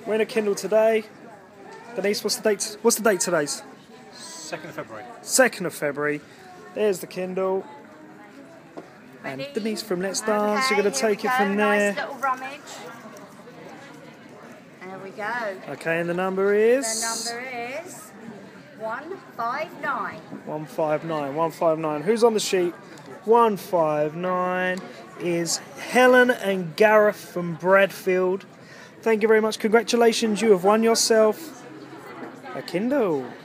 We're in a Kindle today. Denise, what's the date? What's the date today's? 2nd of February. 2nd of February. There's the Kindle. And Ready? Denise from Let's Dance, you're going to here we take it go. from there. Nice little rummage. There we go. Okay, and the number is? The number is 159. 159. 159. Who's on the sheet? 159 is Helen and Gareth from Bradfield. Thank you very much. Congratulations, you have won yourself a Kindle.